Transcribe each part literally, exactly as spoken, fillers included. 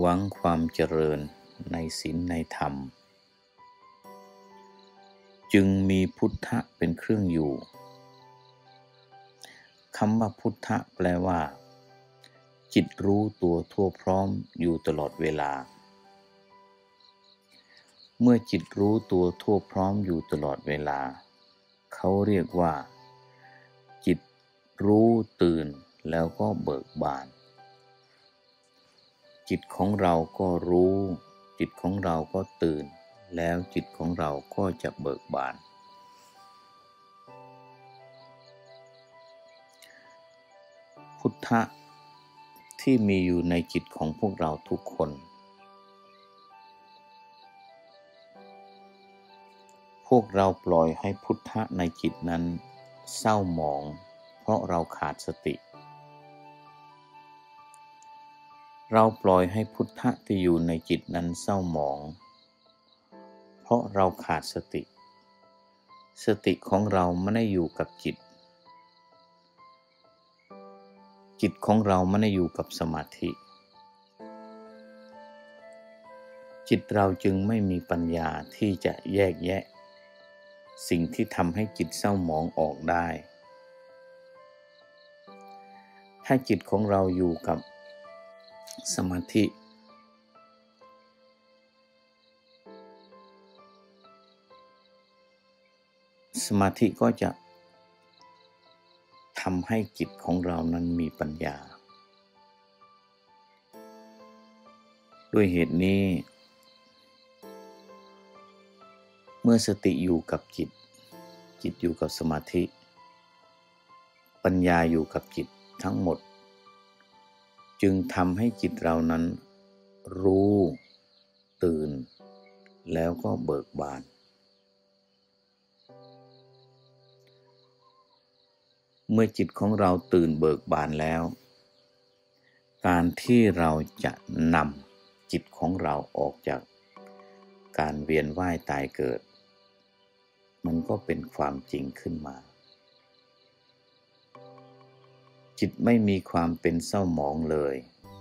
วังความเจริญในศีลในธรรมจึงมีพุทธะเป็นเครื่องอยู่คำว่าพุทธะแปลว่าจิตรู้ตัวทั่วพร้อมอยู่ตลอดเวลาเมื่อจิตรู้ตัวทั่วพร้อมอยู่ตลอดเวลาเขาเรียกว่าจิตรู้ตื่นแล้วก็เบิกบานจิตของเราก็รู้จิตของเราก็ตื่นแล้วจิตของเราก็จะเบิกบานพุทธะที่มีอยู่ในจิตของพวกเราทุกคนพวกเราปล่อยให้พุทธะในจิตนั้นเศร้าหมองเพราะเราขาดสติเราปล่อยให้พุทธะที่อยู่ในจิตนั้นเศร้าหมองเพราะเราขาดสติสติของเราไม่ได้อยู่กับจิตจิตของเราไม่ได้อยู่กับสมาธิจิตเราจึงไม่มีปัญญาที่จะแยกแยะสิ่งที่ทำให้จิตเศร้าหมองออกได้ถ้าจิตของเราอยู่กับสมาธิสมาธิก็จะทำให้จิตของเรานั้นมีปัญญาด้วยเหตุนี้เมื่อสติอยู่กับจิตจิตอยู่กับสมาธิปัญญาอยู่กับจิตทั้งหมดจึงทำให้จิตเรานั้นรู้ตื่นแล้วก็เบิกบานเมื่อจิตของเราตื่นเบิกบานแล้วการที่เราจะนำจิตของเราออกจากการเวียนว่ายตายเกิดมันก็เป็นความจริงขึ้นมาจิตไม่มีความเป็นเศร้าหมองเลย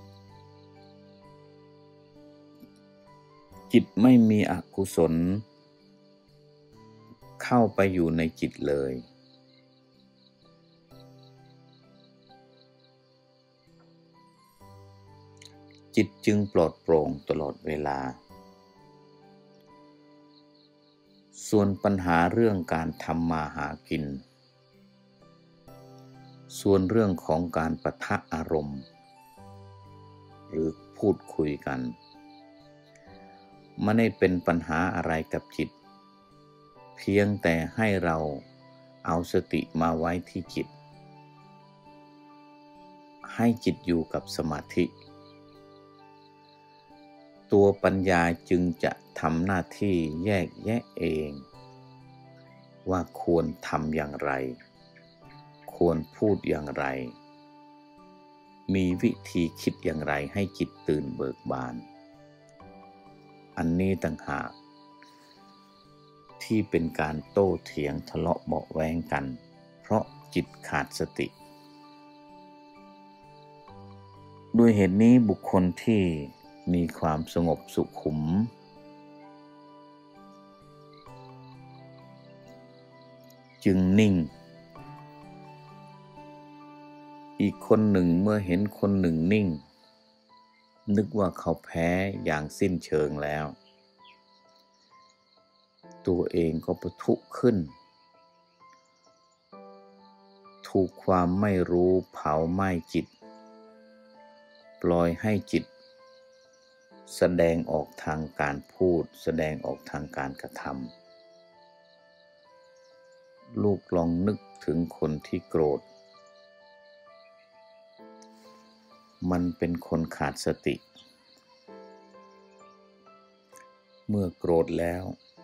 จิตไม่มีอกุศลเข้าไปอยู่ในจิตเลยจิตจึงปลอดโปร่งตลอดเวลาส่วนปัญหาเรื่องการทำมาหากินส่วนเรื่องของการปะทะอารมณ์หรือพูดคุยกันไม่ได้เป็นปัญหาอะไรกับจิตเพียงแต่ให้เราเอาสติมาไว้ที่จิตให้จิตอยู่กับสมาธิตัวปัญญาจึงจะทำหน้าที่แยกแยะเองว่าควรทำอย่างไรควรพูดอย่างไรมีวิธีคิดอย่างไรให้จิตตื่นเบิกบานอันนี้ต่างหากที่เป็นการโต้เถียงทะเลาะเบาะแว้งกันเพราะจิตขาดสติด้วยเหตุนี้บุคคลที่มีความสงบสุขุมจึงนิ่งอีกคนหนึ่งเมื่อเห็นคนหนึ่งนิ่งนึกว่าเขาแพ้อย่างสิ้นเชิงแล้วตัวเองก็ปะทุขึ้นถูกความไม่รู้เผาไหม้จิตปล่อยให้จิตแสดงออกทางการพูดแสดงออกทางการกระทำลูกลองนึกถึงคนที่โกรธมันเป็นคนขาดสติเมื่อโกรธแล้ว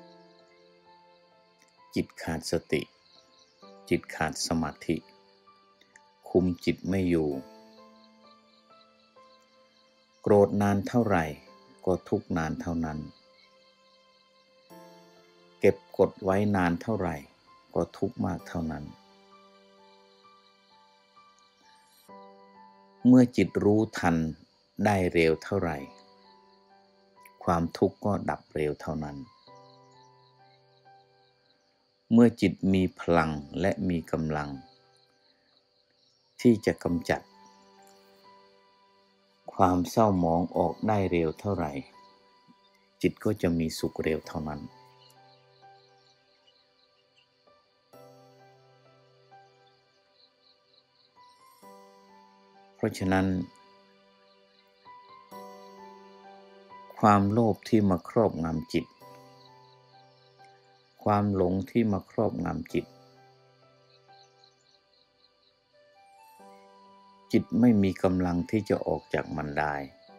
จิตขาดสติจิตขาดสมาธิคุมจิตไม่อยู่โกรธนานเท่าไหร่ก็ทุกข์นานเท่านั้นเก็บกดไว้นานเท่าไหร่ก็ทุกข์มากเท่านั้นเมื่อจิตรู้ทันได้เร็วเท่าไหร่ความทุกข์ก็ดับเร็วเท่านั้นเมื่อจิตมีพลังและมีกำลังที่จะกำจัดความเศร้าหมองออกได้เร็วเท่าไหร่จิตก็จะมีสุขเร็วเท่านั้นเพราะฉะนั้นความโลภที่มาครอบงำจิตความหลงที่มาครอบงำจิตจิตไม่มีกำลังที่จะออกจากมันได้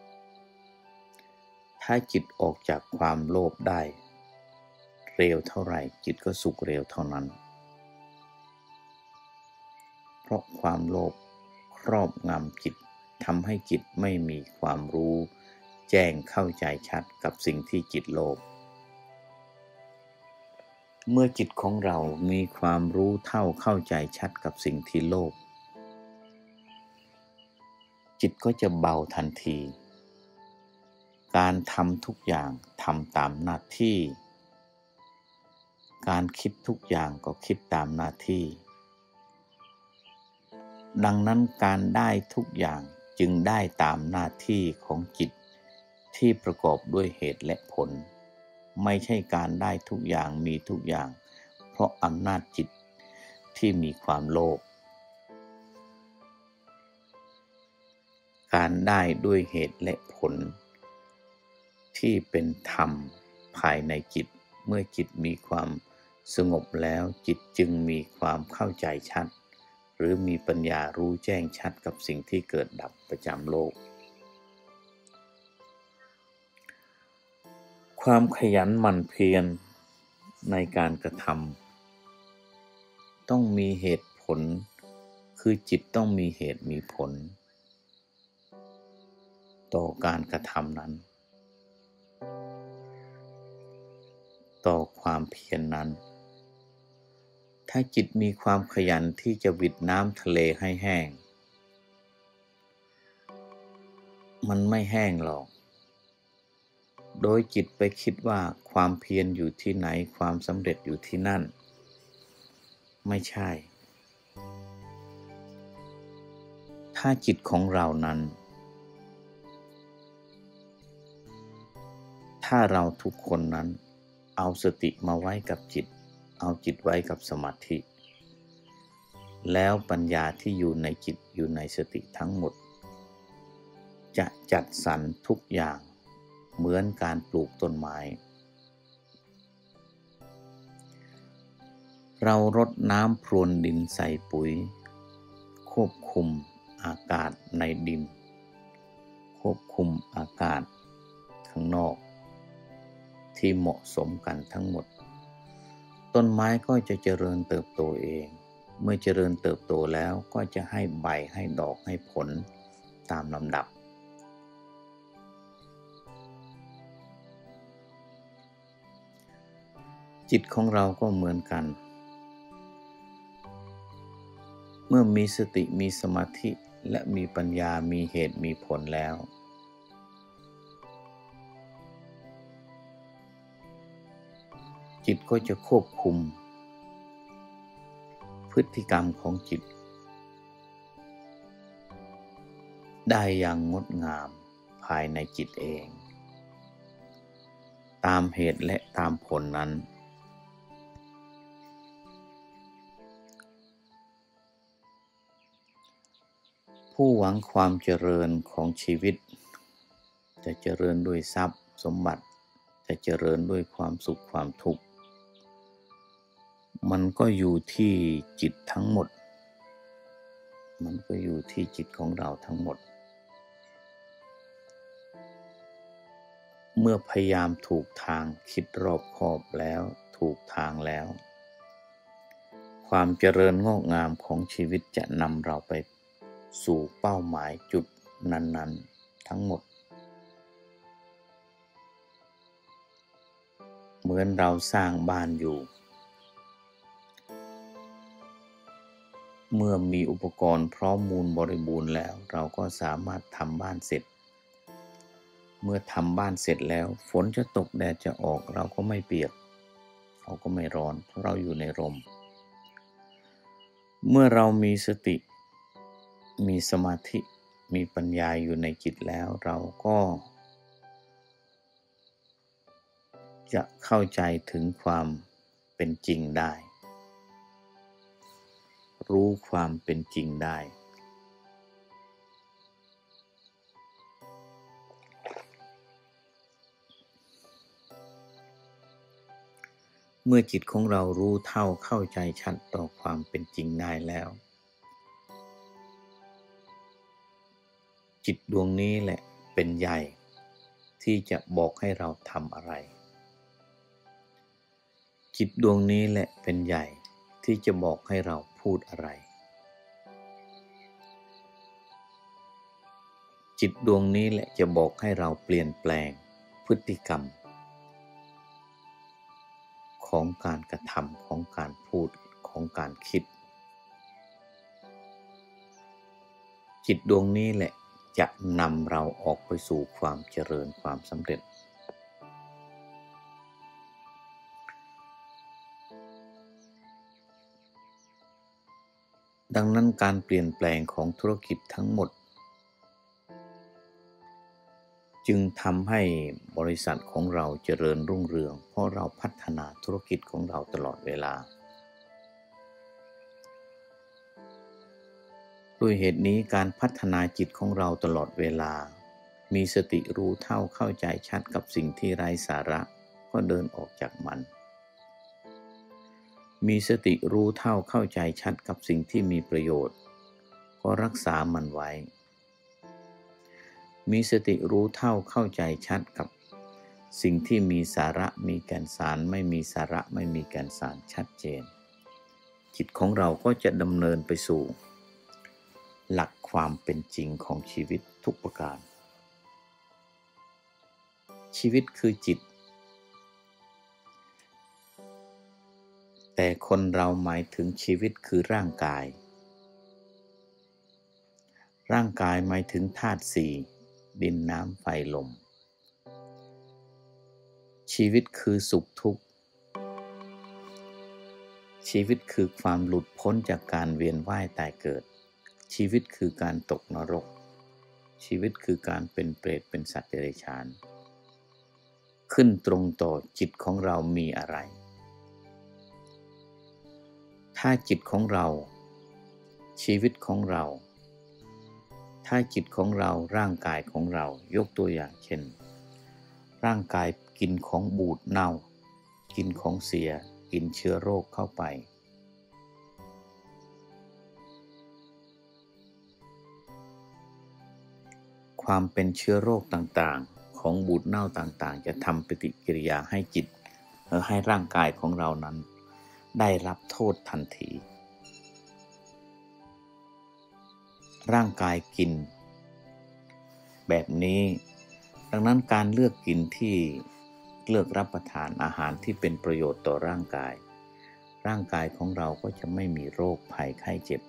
ถ้าจิตออกจากความโลภได้เร็วเท่าไหร่จิตก็สุขเร็วเท่านั้นเพราะความโลภครอบงำจิตทำให้จิตไม่มีความรู้แจ้งเข้าใจชัดกับสิ่งที่จิตโลภเมื่อจิตของเรามีความรู้เท่าเข้าใจชัดกับสิ่งที่โลภจิตก็จะเบาทันทีการทำทุกอย่างทำตามหน้าที่การคิดทุกอย่างก็คิดตามหน้าที่ดังนั้นการได้ทุกอย่างจึงได้ตามหน้าที่ของจิตที่ประกอบด้วยเหตุและผลไม่ใช่การได้ทุกอย่างมีทุกอย่างเพราะอำนาจจิตที่มีความโลภการได้ด้วยเหตุและผลที่เป็นธรรมภายในจิตเมื่อจิตมีความสงบแล้วจิตจึงมีความเข้าใจชัดหรือมีปัญญารู้แจ้งชัดกับสิ่งที่เกิดดับประจำโลกความขยันหมั่นเพียรในการกระทำต้องมีเหตุผลคือจิตต้องมีเหตุมีผลต่อการกระทำนั้นต่อความเพียร น, นั้นถ้าจิตมีความขยันที่จะวิดน้ำทะเลให้แห้งมันไม่แห้งหรอกโดยจิตไปคิดว่าความเพียรอยู่ที่ไหนความสำเร็จอยู่ที่นั่นไม่ใช่ถ้าจิตของเรานั้นถ้าเราทุกคนนั้นเอาสติมาไว้กับจิตเอาจิตไว้กับสมาธิแล้วปัญญาที่อยู่ในจิตอยู่ในสติทั้งหมดจะจัดสรรทุกอย่างเหมือนการปลูกต้นไม้เรารดน้ำพรวนดินใส่ปุ๋ยควบคุมอากาศในดินควบคุมอากาศข้างนอกที่เหมาะสมกันทั้งหมดต้นไม้ก็จะเจริญเติบโตเองเมื่อเจริญเติบโตแล้วก็จะให้ใบให้ดอกให้ผลตามลำดับจิตของเราก็เหมือนกันเมื่อมีสติมีสมาธิและมีปัญญามีเหตุมีผลแล้วจิตก็จะควบคุมพฤติกรรมของจิตได้อย่างงดงามภายในจิตเองตามเหตุและตามผลนั้นผู้หวังความเจริญของชีวิตจะเจริญด้วยทรัพย์สมบัติจะเจริญด้วยความสุขความทุกข์มันก็อยู่ที่จิตทั้งหมดมันก็อยู่ที่จิตของเราทั้งหมดเมื่อพยายามถูกทางคิดรอบคอบแล้วถูกทางแล้วความเจริญงอกงามของชีวิตจะนำเราไปสู่เป้าหมายจุดนั้นๆทั้งหมดเหมือนเราสร้างบ้านอยู่เมื่อมีอุปกรณ์พร้อมมูลบริบูรณ์แล้วเราก็สามารถทำบ้านเสร็จเมื่อทำบ้านเสร็จแล้วฝนจะตกแดดจะออกเราก็ไม่เปียกเราก็ไม่ร้อนเพราะเราอยู่ในร่มเมื่อเรามีสติมีสมาธิมีปัญญาอยู่ในจิตแล้วเราก็จะเข้าใจถึงความเป็นจริงได้รู้ความเป็นจริงได้เมื่อจิตของเรารู้เท่าเข้าใจชัดต่อความเป็นจริงได้แล้วจิตดวงนี้แหละเป็นใหญ่ที่จะบอกให้เราทำอะไรจิตดวงนี้แหละเป็นใหญ่ที่จะบอกให้เราพูดอะไรจิตดวงนี้แหละจะบอกให้เราเปลี่ยนแปลงพฤติกรรมของการกระทำของการพูดของการคิดจิตดวงนี้แหละจะนำเราออกไปสู่ความเจริญความสำเร็จดังนั้นการเปลี่ยนแปลงของธุรกิจทั้งหมดจึงทำให้บริษัทของเราเจริญรุ่งเรืองเพราะเราพัฒนาธุรกิจของเราตลอดเวลาด้วยเหตุนี้การพัฒนาจิตของเราตลอดเวลามีสติรู้เท่าเข้าใจชัดกับสิ่งที่ไร้สาระก็เดินออกจากมันมีสติรู้เท่าเข้าใจชัดกับสิ่งที่มีประโยชน์ก็รักษามันไว้มีสติรู้เท่าเข้าใจชัดกับสิ่งที่มีสาระมีแก่นสารไม่มีสาระไม่มีแก่นสารชัดเจนจิตของเราก็จะดำเนินไปสู่หลักความเป็นจริงของชีวิตทุกประการชีวิตคือจิตแต่คนเราหมายถึงชีวิตคือร่างกายร่างกายหมายถึงธาตุสี่ดินน้ำไฟลมชีวิตคือสุขทุกข์ชีวิตคือความหลุดพ้นจากการเวียนว่ายตายเกิดชีวิตคือการตกนรกชีวิตคือการเป็นเปรตเป็นสัตว์เดรัจฉานขึ้นตรงต่อจิตของเรามีอะไรถ้าจิตของเราชีวิตของเราถ้าจิตของเราร่างกายของเรายกตัวอย่างเช่นร่างกายกินของบูดเน่ากินของเสียกินเชื้อโรคเข้าไปความเป็นเชื้อโรคต่างๆของบูดเน่าต่างๆจะทำปฏิกิริยาให้จิตและให้ร่างกายของเรานั้นได้รับโทษทันทีร่างกายกินแบบนี้ดังนั้นการเลือกกินที่เลือกรับประทานอาหารที่เป็นประโยชน์ต่อร่างกายร่างกายของเราก็จะไม่มีโรคภัยไข้เจ็บ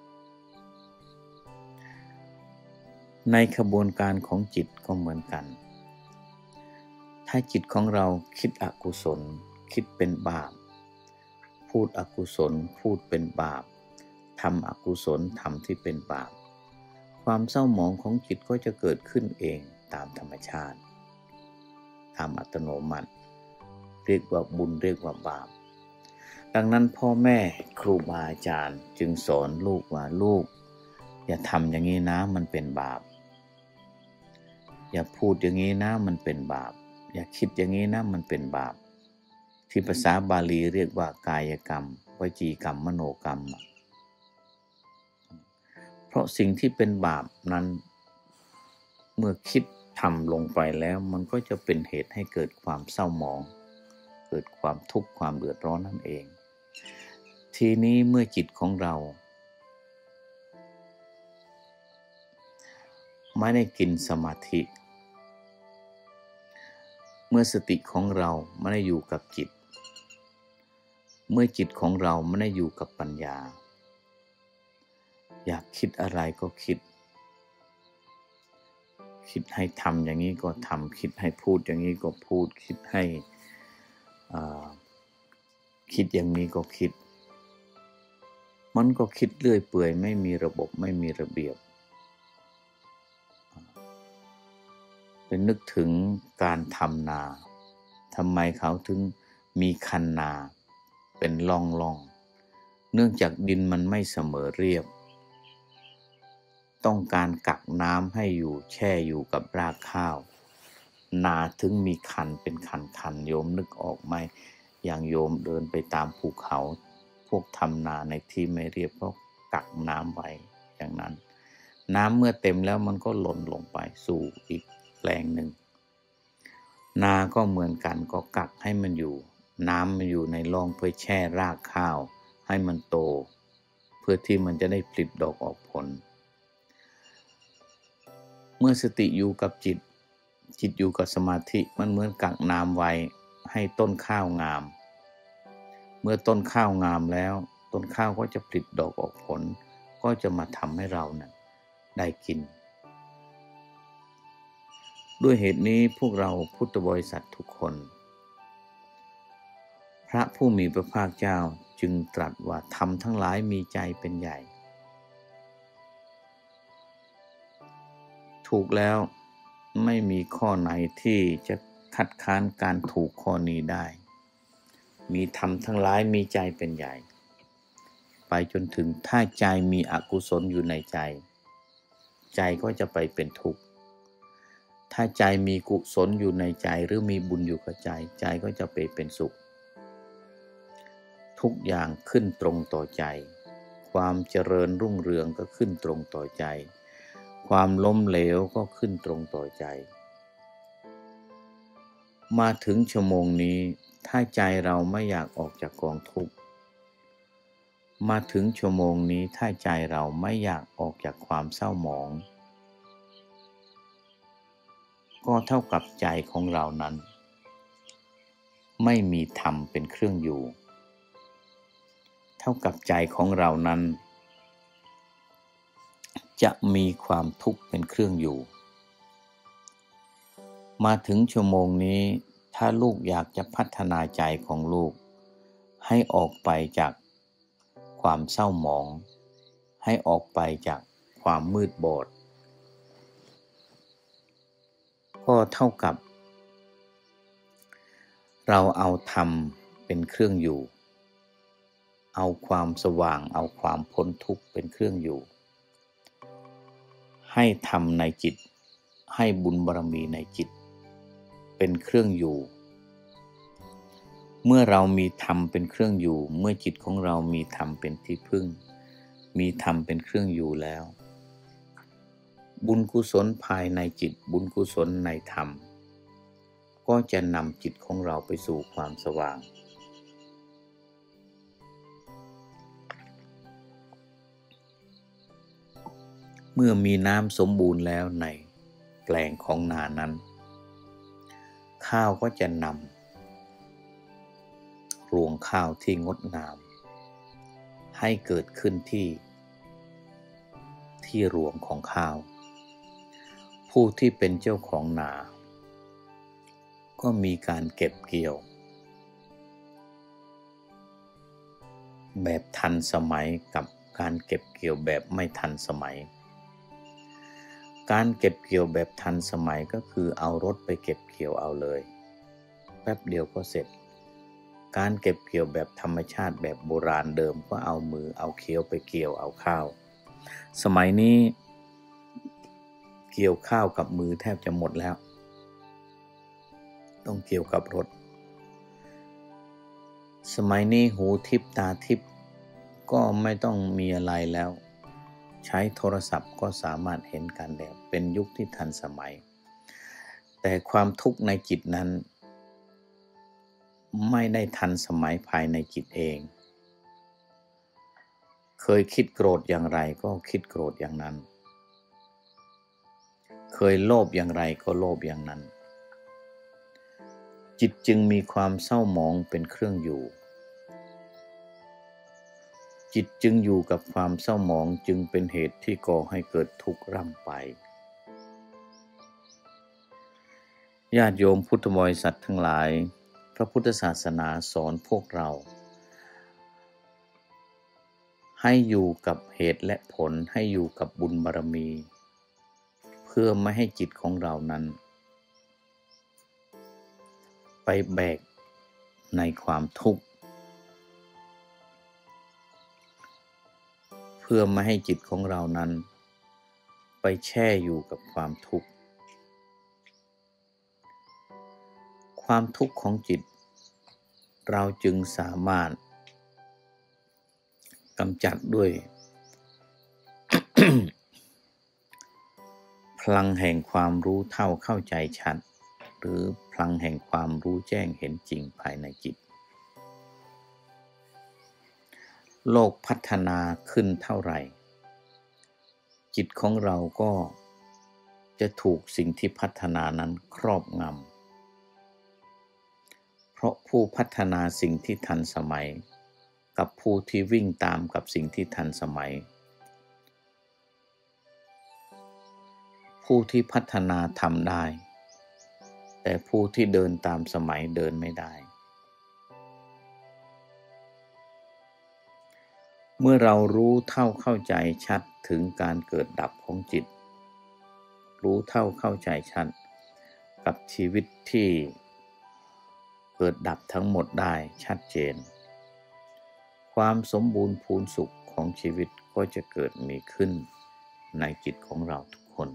ในขบวนการของจิตก็เหมือนกันถ้าจิตของเราคิดอกุศลคิดเป็นบาปพูดอกุศลพูดเป็นบาปทำอกุศลทำที่เป็นบาปความเศร้าหมองของจิตก็จะเกิดขึ้นเองตามธรรมชาติตามอัตโนมัติเรียกว่าบุญเรียกว่าบาปดังนั้นพ่อแม่ครูบาอาจารย์จึงสอนลูกว่าลูกอย่าทำอย่างนี้นะมันเป็นบาปอย่าพูดอย่างนี้นะมันเป็นบาปอย่าคิดอย่างนี้นะมันเป็นบาปที่ภาษาบาลีเรียกว่ากายกรรมวจีกรรมมโนกรรมเพราะสิ่งที่เป็นบาปนั้นเมื่อคิดทำลงไปแล้วมันก็จะเป็นเหตุให้เกิดความเศร้าหมองเกิดความทุกข์ความเดือดร้อนนั่นเองทีนี้เมื่อจิตของเราไม่ได้กินสมาธิเมื่อสติของเราไม่ได้อยู่กับจิตเมื่อจิตของเราไม่ได้อยู่กับปัญญาอยากคิดอะไรก็คิดคิดให้ทำอย่างนี้ก็ทำคิดให้พูดอย่างนี้ก็พูดคิดให้คิดอย่างนี้ก็คิดมันก็คิดเรื่อยเปื่อยไม่มีระบบไม่มีระเบียบเป็นนึกถึงการทำนาทำไมเขาถึงมีคันนาเป็นร่องๆเนื่องจากดินมันไม่เสมอเรียบต้องการกักน้ำให้อยู่แช่อยู่กับรากข้าวนาถึงมีคันเป็นคันๆโยมนึกออกไหมอย่างโยมเดินไปตามภูเขาพวกทำนาในที่ไม่เรียบก็กักน้ำไว้อย่างนั้นน้ำเมื่อเต็มแล้วมันก็หล่นลงไปสู่อีกแปลงหนึ่งนาก็เหมือนกันก็กักให้มันอยู่น้ำมันอยู่ในร่องเพื่อแช่รากข้าวให้มันโตเพื่อที่มันจะได้ผลิดอกออกผลเมื่อสติอยู่กับจิตจิตอยู่กับสมาธิมันเหมือนกักน้ำไว้ให้ต้นข้าวงามเมื่อต้นข้าวงามแล้วต้นข้าวก็จะผลิดอกออกผลก็จะมาทำให้เรานะได้กินด้วยเหตุนี้พวกเราพุทธบริษัททุกคนพระผู้มีพระภาคเจ้าจึงตรัสว่าธรรมทั้งหลายมีใจเป็นใหญ่ถูกแล้วไม่มีข้อไหนที่จะคัดค้านการถูกข้อนี้ได้มีธรรมทั้งหลายมีใจเป็นใหญ่ไปจนถึงถ้าใจมีอกุศลอยู่ในใจใจก็จะไปเป็นทุกข์ถ้าใจมีกุศลอยู่ในใจหรือมีบุญอยู่กับใจใจก็จะไปเป็นสุขทุกอย่างขึ้นตรงต่อใจความเจริญรุ่งเรืองก็ขึ้นตรงต่อใจความล้มเหลวก็ขึ้นตรงต่อใจมาถึงชั่วโมงนี้ถ้าใจเราไม่อยากออกจากกองทุกข์มาถึงชั่วโมงนี้ถ้าใจเราไม่อยากออกจากความเศร้าหมองก็เท่ากับใจของเรานั้นไม่มีธรรมเป็นเครื่องอยู่เท่ากับใจของเรานั้นจะมีความทุกข์เป็นเครื่องอยู่มาถึงชั่วโมงนี้ถ้าลูกอยากจะพัฒนาใจของลูกให้ออกไปจากความเศร้าหมองให้ออกไปจากความมืดบอดก็เท่ากับเราเอาธรรมเป็นเครื่องอยู่เอาความสว่างเอาความพ้นทุกข์เป็นเครื่องอยู่ให้ธรรมในจิตให้บุญบารมีในจิตเป็นเครื่องอยู่เมื่อเรามีธรรมเป็นเครื่องอยู่เมื่อจิตของเรามีธรรมเป็นที่พึ่งมีธรรมเป็นเครื่องอยู่แล้วบุญกุศลภายในจิตบุญกุศลในธรรมก็จะนำจิตของเราไปสู่ความสว่างเมื่อมีน้ำสมบูรณ์แล้วในแปลงของนานั้นข้าวก็จะนำรวงข้าวที่งดงามให้เกิดขึ้นที่ที่รวงของข้าวผู้ที่เป็นเจ้าของนาก็มีการเก็บเกี่ยวแบบทันสมัยกับการเก็บเกี่ยวแบบไม่ทันสมัยการเก็บเกี่ยวแบบทันสมัยก็คือเอารถไปเก็บเกี่ยวเอาเลยแป๊บเดียวก็เสร็จการเก็บเกี่ยวแบบธรรมชาติแบบโบราณเดิมก็เอามือเอาเคี้ยวไปเกี่ยวเอาข้าวสมัยนี้เกี่ยวข้าวกับมือแทบจะหมดแล้วต้องเกี่ยวกับรถสมัยนี้หูทิพตาทิพก็ไม่ต้องมีอะไรแล้วใช้โทรศัพท์ก็สามารถเห็นกันแล้วเป็นยุคที่ทันสมัยแต่ความทุกข์ในจิตนั้นไม่ได้ทันสมัยภายในจิตเองเคยคิดโกรธอย่างไรก็คิดโกรธอย่างนั้นเคยโลภอย่างไรก็โลภอย่างนั้นจิตจึงมีความเศร้าหมองเป็นเครื่องอยู่จิตจึงอยู่กับความเศร้าหมองจึงเป็นเหตุที่ก่อให้เกิดทุกข์ร่ำไปญาติโยมพุทธบริษัททั้งหลายพระพุทธศาสนาสอนพวกเราให้อยู่กับเหตุและผลให้อยู่กับบุญบารมีเพื่อไม่ให้จิตของเรานั้นไปแบกในความทุกข์เพื่อไม่ให้จิตของเรานั้นไปแช่อยู่กับความทุกข์ความทุกข์ของจิตเราจึงสามารถกำจัดด้วย พลังแห่งความรู้เท่าเข้าใจชัดหรือพลังแห่งความรู้แจ้งเห็นจริงภายในจิตโลกพัฒนาขึ้นเท่าไหร่จิตของเราก็จะถูกสิ่งที่พัฒนานั้นครอบงำเพราะผู้พัฒนาสิ่งที่ทันสมัยกับผู้ที่วิ่งตามกับสิ่งที่ทันสมัยผู้ที่พัฒนาทำได้แต่ผู้ที่เดินตามสมัยเดินไม่ได้เมื่อเรารู้เท่าเข้าใจชัดถึงการเกิดดับของจิตรู้เท่าเข้าใจชัดกับชีวิตที่เกิดดับทั้งหมดได้ชัดเจนความสมบูรณ์พูนสุขของชีวิตก็จะเกิดมีขึ้นในจิตของเราทุกคน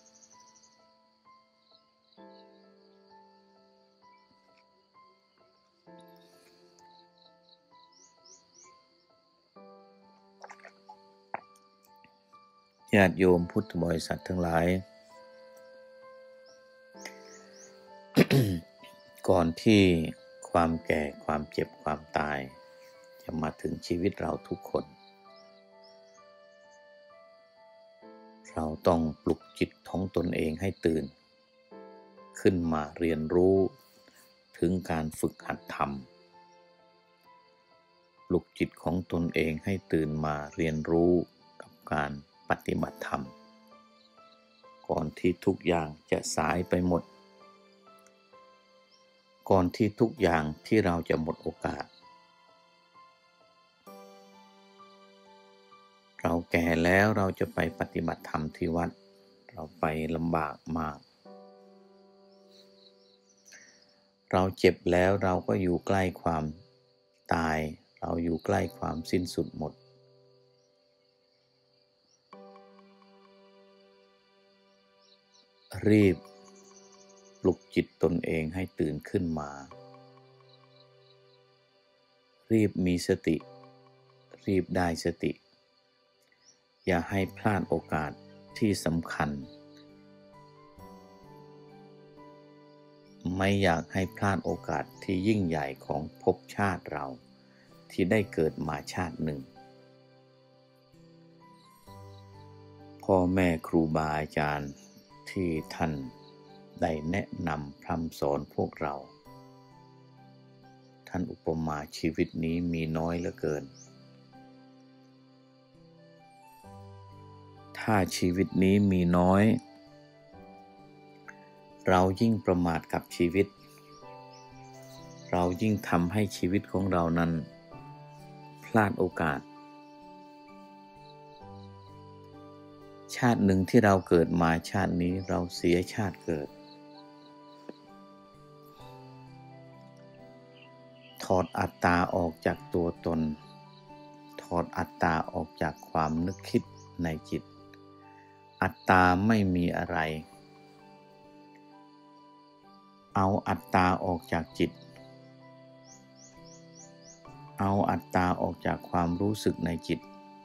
ญาติโยมพุทธบริษัททั้งหลาย ก่อนที่ความแก่ความเจ็บความตายจะมาถึงชีวิตเราทุกคนเราต้องปลุกจิตของตนเองให้ตื่นขึ้นมาเรียนรู้ถึงการฝึกหัดธรรมปลุกจิตของตนเองให้ตื่นมาเรียนรู้กับการปฏิบัติธรรมก่อนที่ทุกอย่างจะสายไปหมดก่อนที่ทุกอย่างที่เราจะหมดโอกาสเราแก่แล้วเราจะไปปฏิบัติธรรมที่วัดเราไปลำบากมากเราเจ็บแล้วเราก็อยู่ใกล้ความตายเราอยู่ใกล้ความสิ้นสุดหมดรีบปลุกจิตตนเองให้ตื่นขึ้นมารีบมีสติรีบได้สติอย่าให้พลาดโอกาสที่สำคัญไม่อยากให้พลาดโอกาสที่ยิ่งใหญ่ของภพชาติเราที่ได้เกิดมาชาติหนึ่งพ่อแม่ครูบาอาจารย์ที่ท่านได้แนะนำพร่ำสอนพวกเราท่านอุปมาชีวิตนี้มีน้อยเหลือเกินถ้าชีวิตนี้มีน้อยเรายิ่งประมาทกับชีวิตเรายิ่งทำให้ชีวิตของเรานั้นพลาดโอกาสชาติหนึ่งที่เราเกิดมาชาตินี้เราเสียชาติเกิดถอดอัตตาออกจากตัวตนถอดอัตตาออกจากความนึกคิดในจิตอัตตาไม่มีอะไรเอาอัตตาออกจากจิตเอาอัตตาออกจากความรู้สึกในจิต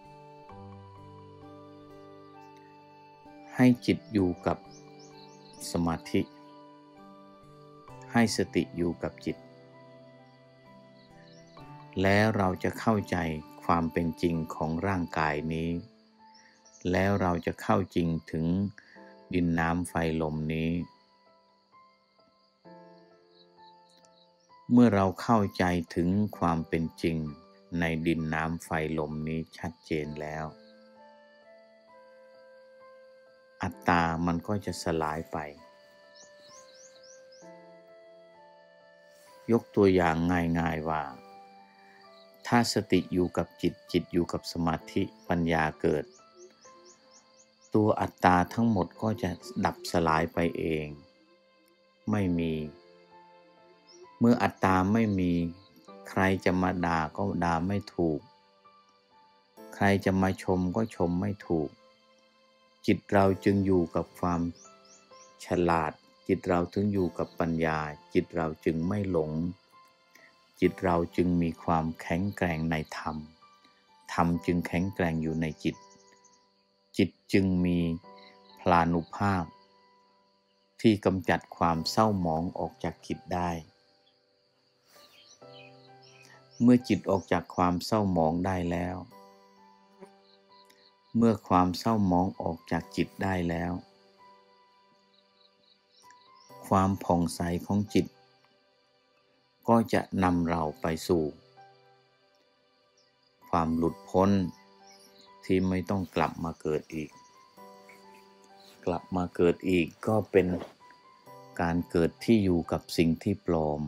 ให้จิตอยู่กับสมาธิให้สติอยู่กับจิตแล้วเราจะเข้าใจความเป็นจริงของร่างกายนี้แล้วเราจะเข้าจริงถึงดินน้ำไฟลมนี้เมื่อเราเข้าใจถึงความเป็นจริงในดินน้ำไฟลมนี้ชัดเจนแล้วอัตตามันก็จะสลายไปยกตัวอย่างง่ายๆว่าถ้าสติอยู่กับจิตจิตอยู่กับสมาธิปัญญาเกิดตัวอัตตาทั้งหมดก็จะดับสลายไปเองไม่มีเมื่ออัตตาไม่มีใครจะมาด่าก็ด่าไม่ถูกใครจะมาชมก็ชมไม่ถูกจิตเราจึงอยู่กับความฉลาดจิตเราถึงอยู่กับปัญญาจิตเราจึงไม่หลงจิตเราจึงมีความแข็งแกร่งในธรรมธรรมจึงแข็งแกร่งอยู่ในจิตจิตจึงมีพลานุภาพที่กำจัดความเศร้าหมองออกจากจิตได้เมื่อจิตออกจากความเศร้าหมองได้แล้วเมื่อความเศร้าหมองออกจากจิตได้แล้วความผ่องใสของจิตก็จะนำเราไปสู่ความหลุดพ้นที่ไม่ต้องกลับมาเกิดอีกกลับมาเกิดอีกก็เป็นการเกิดที่อยู่กับสิ่งที่ปลอม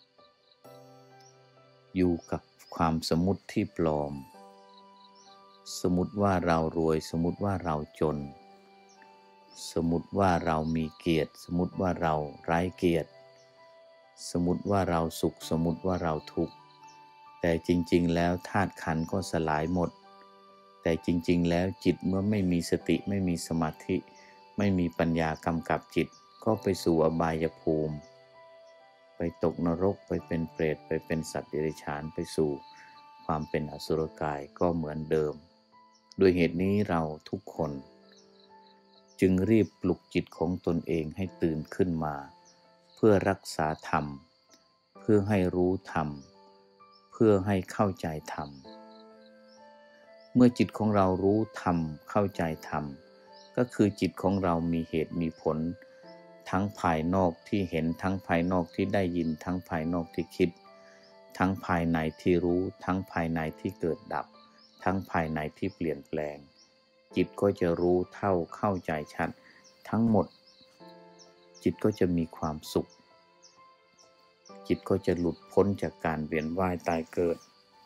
อยู่กับความสมมุติที่ปลอมสมมุติว่าเรารวยสมมุติว่าเราจนสมมุติว่าเรามีเกียรติสมมุติว่าเราไร้เกียรติสมมุติว่าเราสุขสมมุติว่าเราทุกข์แต่จริงๆแล้วธาตุขันธ์ก็สลายหมดแต่จริงๆแล้วจิตเมื่อไม่มีสติไม่มีสมาธิไม่มีปัญญากำกับจิตก็ไปสู่อบายภูมิไปตกนรกไปเป็นเปรตไปเป็นสัตว์เดรัจฉานไปสู่ความเป็นอสุรกายก็เหมือนเดิมด้วยเหตุนี้เราทุกคนจึงรีบปลุกจิตของตนเองให้ตื่นขึ้นมาเพื่อรักษาธรรมเพื่อให้รู้ธรรมเพื่อให้เข้าใจธรรมเมื่อจิตของเรารู้ธรรมเข้าใจธรรมก็คือจิตของเรามีเหตุมีผลทั้งภายนอกที่เห็นทั้งภายนอกที่ได้ยินทั้งภายนอกที่คิดทั้งภายในที่รู้ทั้งภายในที่เกิดดับทั้งภายในที่เปลี่ยนแปลงจิตก็จะรู้เท่าเข้าใจชัดทั้งหมดจิตก็จะมีความสุขจิตก็จะหลุดพ้นจากการเวียนว่ายตายเกิด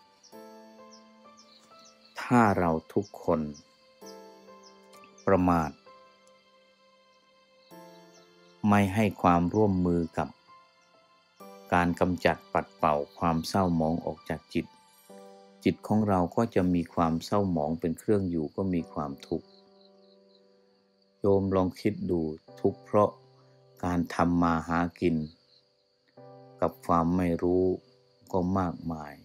ถ้าเราทุกคนประมาทไม่ให้ความร่วมมือกับการกำจัดปัดเป่าความเศร้าหมองออกจากจิตจิตของเราก็จะมีความเศร้าหมองเป็นเครื่องอยู่ก็มีความทุกข์โยมลองคิดดูทุกข์เพราะการทำมาหากินกับความไม่รู้ก็มากมาย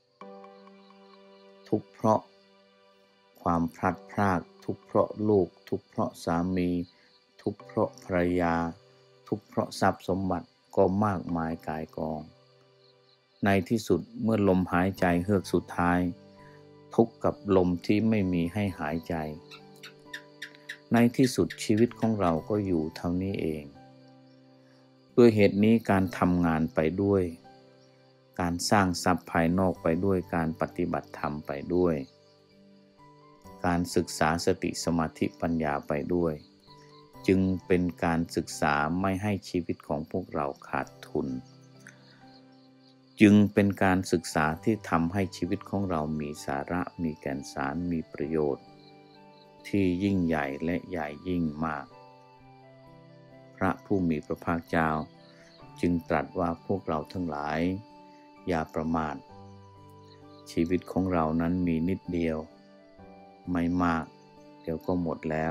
ทุกข์เพราะความพลัดพรากทุกข์เพราะลูกทุกข์เพราะสามีทุกข์เพราะภรรยาทุกข์เพราะทรัพย์สมบัติก็มากมายกายกองในที่สุดเมื่อลมหายใจเฮือกสุดท้ายทุกข์กับลมที่ไม่มีให้หายใจในที่สุดชีวิตของเราก็อยู่เท่านี้เองด้วยเหตุนี้การทำงานไปด้วยการสร้างทรัพย์ภายนอกไปด้วยการปฏิบัติธรรมไปด้วยการศึกษาสติสมาธิปัญญาไปด้วยจึงเป็นการศึกษาไม่ให้ชีวิตของพวกเราขาดทุนจึงเป็นการศึกษาที่ทำให้ชีวิตของเรามีสาระมีแก่นสารมีประโยชน์ที่ยิ่งใหญ่และใหญ่ยิ่งมากพระผู้มีพระภาคเจ้าจึงตรัสว่าพวกเราทั้งหลายอย่าประมาทชีวิตของเรานั้นมีนิดเดียวไม่มากเดี๋ยวก็หมดแล้ว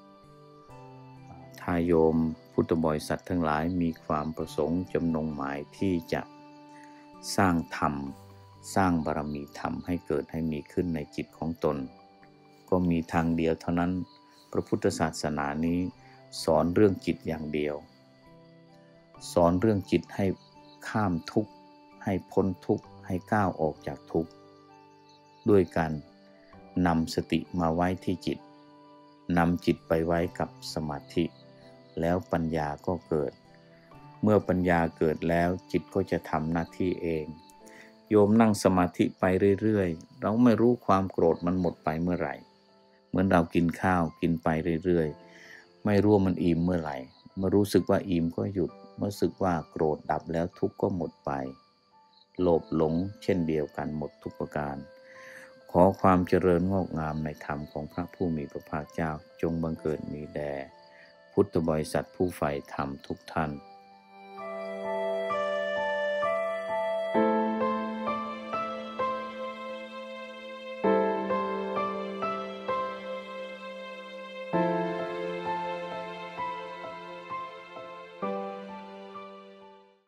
ถ้าโยมพุทธบริษัททั้งหลายมีความประสงค์จำนงหมายที่จะสร้างธรรมสร้างบารมีธรรมให้เกิดให้มีขึ้นในจิตของตนก็มีทางเดียวเท่านั้นพระพุทธศาสนานี้สอนเรื่องจิตอย่างเดียวสอนเรื่องจิตให้ข้ามทุกข์ให้พ้นทุกข์ให้ก้าวออกจากทุกข์ด้วยการนำสติมาไว้ที่จิตนำจิตไปไว้กับสมาธิแล้วปัญญาก็เกิดเมื่อปัญญาเกิดแล้วจิตก็จะทำหน้าที่เองโยมนั่งสมาธิไปเรื่อยๆเราไม่รู้ความโกรธมันหมดไปเมื่อไหร่เหมือนเรากินข้าวกินไปเรื่อยๆไม่รู้มันอิ่มเมื่อไหร่เมื่อรู้สึกว่าอิ่มก็หยุดเมื่อรู้สึกว่าโกรธดับแล้วทุกข์ก็หมดไปโลภหลงเช่นเดียวกันหมดทุกประการขอความเจริญงอกงามในธรรมของพระผู้มีพระภาคเจ้าจงบังเกิดมีแด่พุทธบริษัทผู้ใฝ่ธรรมทุกท่าน